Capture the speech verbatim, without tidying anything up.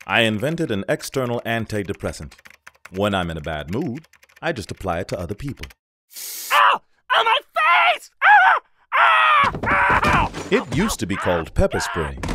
I invented an external antidepressant. When I'm in a bad mood, I just apply it to other people. Ow! On my face! Ah! Ah! Ow! It used to be called pepper spray,